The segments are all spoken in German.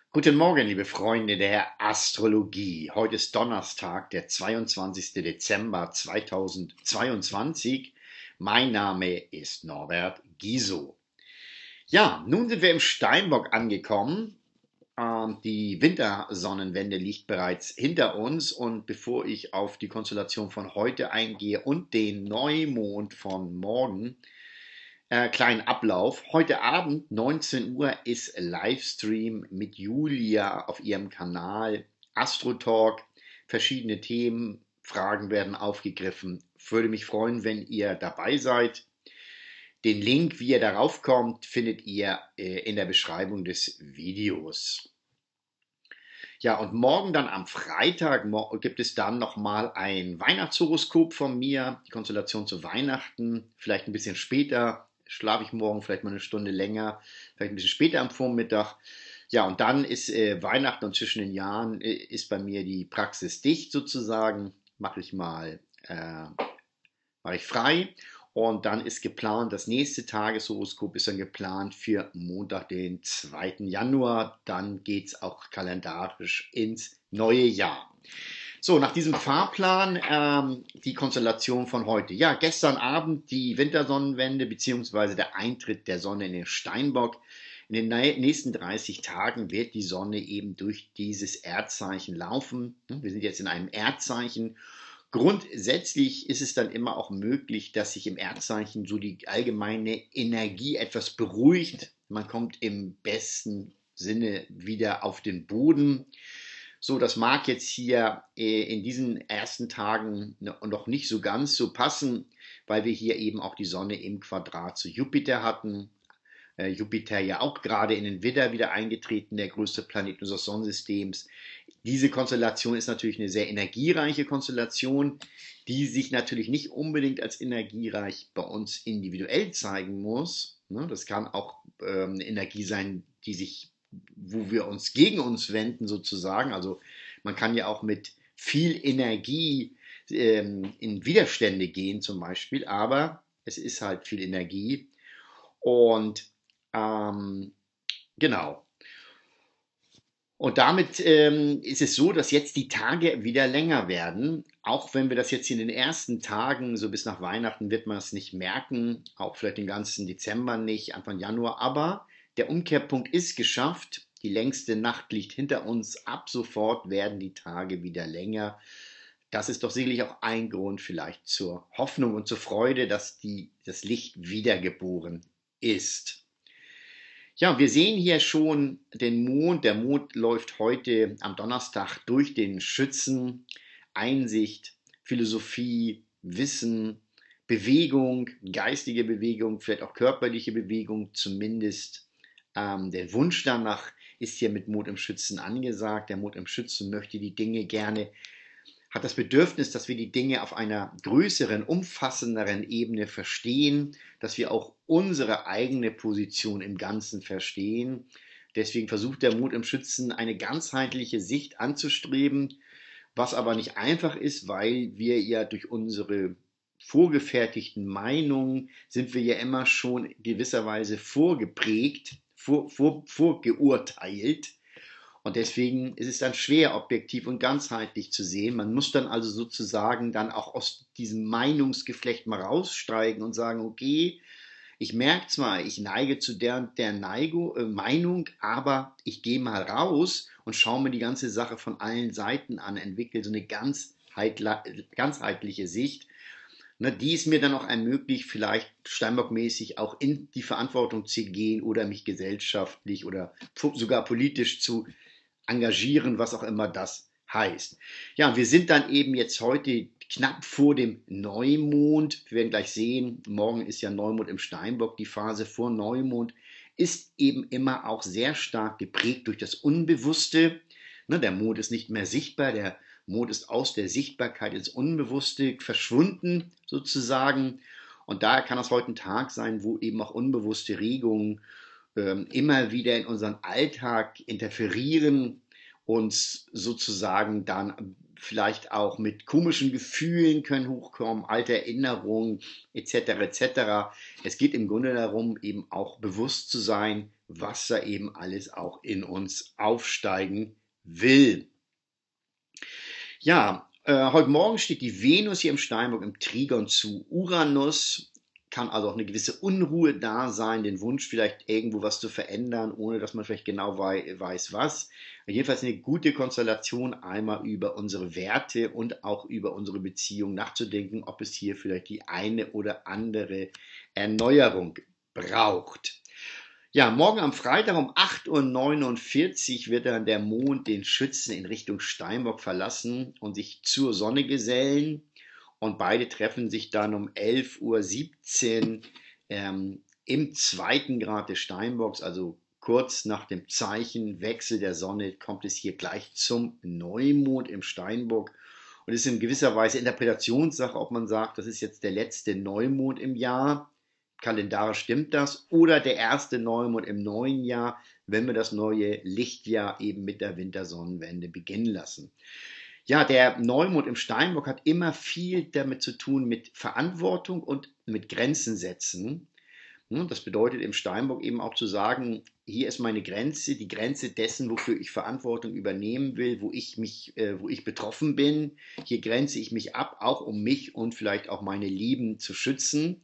Guten Morgen, liebe Freunde der Astrologie. Heute ist Donnerstag, der 22. Dezember 2022. Mein Name ist Norbert Giso. Ja, nun sind wir im Steinbock angekommen. Die Wintersonnenwende liegt bereits hinter uns und bevor ich auf die Konstellation von heute eingehe und den Neumond von morgen, kleinen Ablauf. Heute Abend, 19 Uhr, ist Livestream mit Julia auf ihrem Kanal Astrotalk. Verschiedene Themen, Fragen werden aufgegriffen. Würde mich freuen, wenn ihr dabei seid. Den Link, wie ihr darauf kommt, findet ihr in der Beschreibung des Videos. Ja, und morgen dann am Freitag gibt es dann nochmal ein Weihnachtshoroskop von mir, die Konstellation zu Weihnachten, vielleicht ein bisschen später, schlafe ich morgen vielleicht mal eine Stunde länger, vielleicht ein bisschen später am Vormittag. Ja, und dann ist Weihnachten und zwischen den Jahren ist bei mir die Praxis dicht sozusagen, mache ich frei. Und dann ist geplant, das nächste Tageshoroskop ist dann geplant für Montag, den 2. Januar. Dann geht es auch kalendarisch ins neue Jahr. So, nach diesem Fahrplan die Konstellation von heute. Ja, gestern Abend die Wintersonnenwende bzw. der Eintritt der Sonne in den Steinbock. In den nächsten 30 Tagen wird die Sonne eben durch dieses Erdzeichen laufen. Wir sind jetzt in einem Erdzeichen. Grundsätzlich ist es dann immer auch möglich, dass sich im Erdzeichen so die allgemeine Energie etwas beruhigt. Man kommt im besten Sinne wieder auf den Boden. So, das mag jetzt hier in diesen ersten Tagen noch nicht so ganz so passen, weil wir hier eben auch die Sonne im Quadrat zu Jupiter hatten. Jupiter ja auch gerade in den Widder wieder eingetreten, der größte Planet unseres Sonnensystems. Diese Konstellation ist natürlich eine sehr energiereiche Konstellation, die sich natürlich nicht unbedingt als energiereich bei uns individuell zeigen muss. Das kann auch eine Energie sein, wo wir uns gegen uns wenden sozusagen. Also man kann ja auch mit viel Energie in Widerstände gehen zum Beispiel, aber es ist halt viel Energie und ähm, genau. Und damit ist es so, dass jetzt die Tage wieder länger werden. Auch wenn wir das jetzt in den ersten Tagen, so bis nach Weihnachten, wird man es nicht merken. Auch vielleicht den ganzen Dezember nicht, Anfang Januar. Aber der Umkehrpunkt ist geschafft. Die längste Nacht liegt hinter uns. Ab sofort werden die Tage wieder länger. Das ist doch sicherlich auch ein Grund vielleicht zur Hoffnung und zur Freude, dass das Licht wiedergeboren ist. Ja, wir sehen hier schon den Mond. Der Mond läuft heute am Donnerstag durch den Schützen. Einsicht, Philosophie, Wissen, Bewegung, geistige Bewegung, vielleicht auch körperliche Bewegung, zumindest der Wunsch danach ist hier mit Mond im Schützen angesagt. Der Mond im Schützen möchte die Dinge gerne, hat das Bedürfnis, dass wir die Dinge auf einer größeren, umfassenderen Ebene verstehen, dass wir auch unsere eigene Position im Ganzen verstehen. Deswegen versucht der Mond im Schützen eine ganzheitliche Sicht anzustreben, was aber nicht einfach ist, weil wir ja durch unsere vorgefertigten Meinungen sind wir ja immer schon gewisserweise vorgeprägt, vorgeurteilt. Und deswegen ist es dann schwer, objektiv und ganzheitlich zu sehen. Man muss dann also sozusagen dann auch aus diesem Meinungsgeflecht mal raussteigen und sagen, okay, ich merke zwar, ich neige zu der Meinung, aber ich gehe mal raus und schaue mir die ganze Sache von allen Seiten an, entwickle so eine ganzheitliche Sicht. Ne, die es mir dann auch ermöglicht, vielleicht Steinbock-mäßig auch in die Verantwortung zu gehen oder mich gesellschaftlich oder sogar politisch zu engagieren, was auch immer das heißt. Ja, wir sind dann eben jetzt heute knapp vor dem Neumond. Wir werden gleich sehen, morgen ist ja Neumond im Steinbock. Die Phase vor Neumond ist eben immer auch sehr stark geprägt durch das Unbewusste. Ne, der Mond ist nicht mehr sichtbar, der Mond ist aus der Sichtbarkeit ins Unbewusste verschwunden sozusagen. Und daher kann das heute ein Tag sein, wo eben auch unbewusste Regungen immer wieder in unseren Alltag interferieren, uns sozusagen dann vielleicht auch mit komischen Gefühlen können hochkommen, alte Erinnerungen etc. etc. Es geht im Grunde darum, eben auch bewusst zu sein, was da eben alles auch in uns aufsteigen will. Ja, heute Morgen steht die Venus hier im Steinbock im Trigon zu Uranus. Kann also auch eine gewisse Unruhe da sein, den Wunsch vielleicht irgendwo was zu verändern, ohne dass man vielleicht genau weiß was. Jedenfalls eine gute Konstellation, einmal über unsere Werte und auch über unsere Beziehung nachzudenken, ob es hier vielleicht die eine oder andere Erneuerung braucht. Ja, morgen am Freitag um 8:49 Uhr wird dann der Mond den Schützen in Richtung Steinbock verlassen und sich zur Sonne gesellen. Und beide treffen sich dann um 11:17 Uhr im zweiten Grad des Steinbocks, also kurz nach dem Zeichenwechsel der Sonne, kommt es hier gleich zum Neumond im Steinbock. Und es ist in gewisser Weise Interpretationssache, ob man sagt, das ist jetzt der letzte Neumond im Jahr. Kalendarisch stimmt das. Oder der erste Neumond im neuen Jahr, wenn wir das neue Lichtjahr eben mit der Wintersonnenwende beginnen lassen. Ja, der Neumond im Steinbock hat immer viel damit zu tun mit Verantwortung und mit Grenzen setzen. Das bedeutet im Steinbock eben auch zu sagen, hier ist meine Grenze, die Grenze dessen, wofür ich Verantwortung übernehmen will, wo ich betroffen bin. Hier grenze ich mich ab, auch um mich und vielleicht auch meine Lieben zu schützen.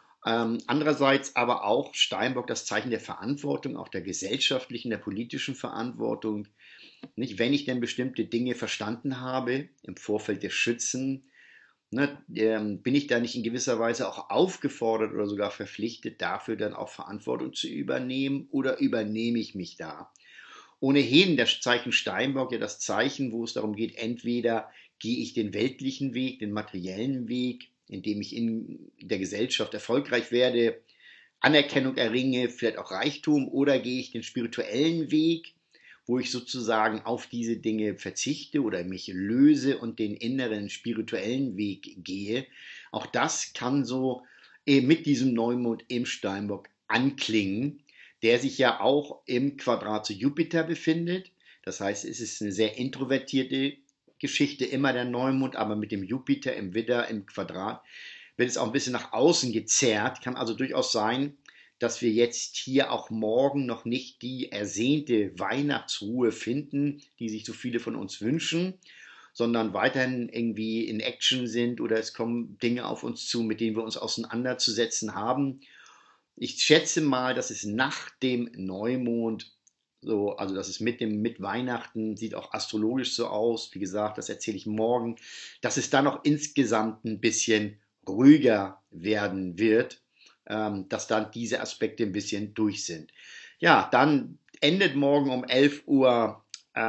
Andererseits aber auch Steinbock das Zeichen der Verantwortung, auch der gesellschaftlichen, der politischen Verantwortung. Nicht, wenn ich denn bestimmte Dinge verstanden habe im Vorfeld des Schützen, ne, bin ich da nicht in gewisser Weise auch aufgefordert oder sogar verpflichtet, dafür dann auch Verantwortung zu übernehmen oder übernehme ich mich da? Ohnehin das Zeichen Steinbock ja das Zeichen, wo es darum geht, entweder gehe ich den weltlichen Weg, den materiellen Weg, indem ich in der Gesellschaft erfolgreich werde, Anerkennung erringe, vielleicht auch Reichtum, oder gehe ich den spirituellen Weg, wo ich sozusagen auf diese Dinge verzichte oder mich löse und den inneren spirituellen Weg gehe. Auch das kann so mit diesem Neumond im Steinbock anklingen, der sich ja auch im Quadrat zu Jupiter befindet. Das heißt, es ist eine sehr introvertierte Geschichte, immer der Neumond, aber mit dem Jupiter im Widder im Quadrat wird es auch ein bisschen nach außen gezerrt. Kann also durchaus sein, dass wir jetzt hier auch morgen noch nicht die ersehnte Weihnachtsruhe finden, die sich so viele von uns wünschen, sondern weiterhin irgendwie in Action sind oder es kommen Dinge auf uns zu, mit denen wir uns auseinanderzusetzen haben. Ich schätze mal, dass es nach dem Neumond so, also das ist mit Weihnachten, sieht auch astrologisch so aus. Wie gesagt, das erzähle ich morgen, dass es dann noch insgesamt ein bisschen ruhiger werden wird, dass dann diese Aspekte ein bisschen durch sind. Ja, dann endet morgen um 11:17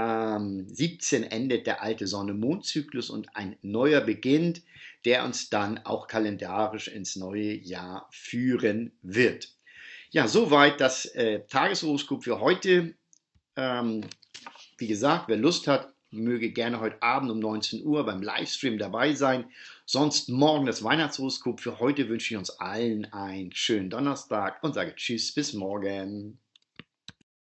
Uhr endet der alte Sonne-Mond-Zyklus und ein neuer beginnt, der uns dann auch kalendarisch ins neue Jahr führen wird. Ja, soweit das Tageshoroskop für heute. Wie gesagt, wer Lust hat, möge gerne heute Abend um 19 Uhr beim Livestream dabei sein. Sonst morgen das Weihnachtshoroskop. Für heute wünsche ich uns allen einen schönen Donnerstag und sage Tschüss, bis morgen.